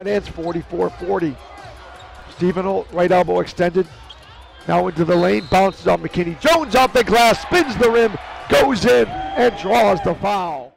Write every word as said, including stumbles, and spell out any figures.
And it's forty-four forty. Stephen Holt, right elbow extended. Now into the lane, bounces on McKinney. Jones off the glass, spins the rim, goes in, and draws the foul.